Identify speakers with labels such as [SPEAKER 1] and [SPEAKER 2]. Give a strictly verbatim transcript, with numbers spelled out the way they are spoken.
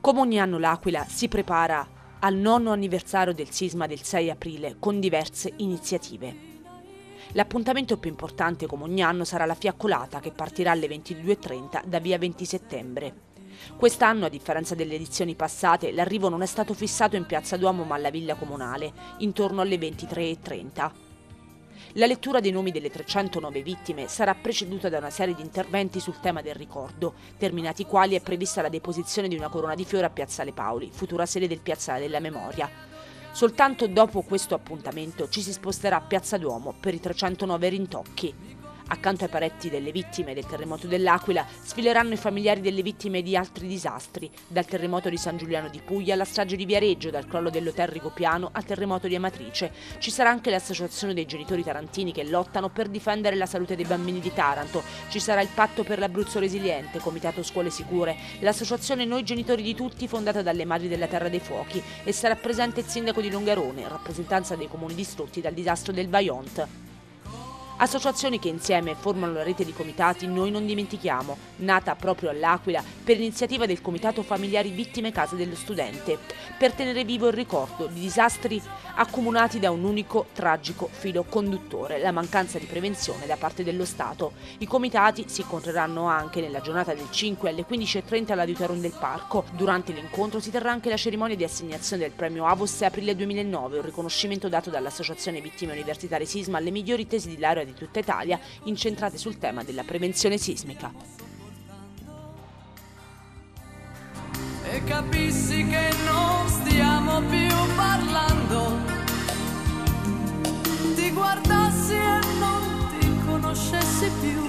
[SPEAKER 1] Come ogni anno l'Aquila si prepara al nono anniversario del sisma del sei aprile con diverse iniziative. L'appuntamento più importante come ogni anno sarà la fiaccolata che partirà alle ventidue e trenta da via venti settembre. Quest'anno, a differenza delle edizioni passate, l'arrivo non è stato fissato in Piazza Duomo ma alla Villa Comunale, intorno alle ventitré e trenta. La lettura dei nomi delle trecentonove vittime sarà preceduta da una serie di interventi sul tema del ricordo, terminati i quali è prevista la deposizione di una corona di fiori a Piazzale Paoli, futura sede del Piazzale della Memoria. Soltanto dopo questo appuntamento ci si sposterà a Piazza Duomo per i trecentonove rintocchi. Accanto ai parenti delle vittime del terremoto dell'Aquila sfileranno i familiari delle vittime di altri disastri, dal terremoto di San Giuliano di Puglia alla strage di Viareggio, dal crollo dell'hotel Rigopiano al terremoto di Amatrice. Ci sarà anche l'associazione dei genitori tarantini che lottano per difendere la salute dei bambini di Taranto. Ci sarà il Patto per l'Abruzzo Resiliente, Comitato Scuole Sicure, l'associazione Noi Genitori di Tutti fondata dalle Madri della Terra dei Fuochi, e sarà presente il sindaco di Longarone, in rappresentanza dei comuni distrutti dal disastro del Vajont. Associazioni che insieme formano la rete di comitati Noi Non Dimentichiamo, nata proprio all'Aquila per iniziativa del Comitato Familiari Vittime Casa dello Studente, per tenere vivo il ricordo di disastri accomunati da un unico tragico filo conduttore, la mancanza di prevenzione da parte dello Stato. I comitati si incontreranno anche nella giornata del cinque alle quindici e trenta all'Auditorium del Parco. Durante l'incontro si terrà anche la cerimonia di assegnazione del premio Avos Aprile duemilanove, un riconoscimento dato dall'Associazione Vittime Universitarie Sisma alle migliori tesi di laurea di tutta Italia incentrate sul tema della prevenzione sismica.
[SPEAKER 2] E capissi che non stiamo più parlando, ti guardassi e non ti conoscessi più.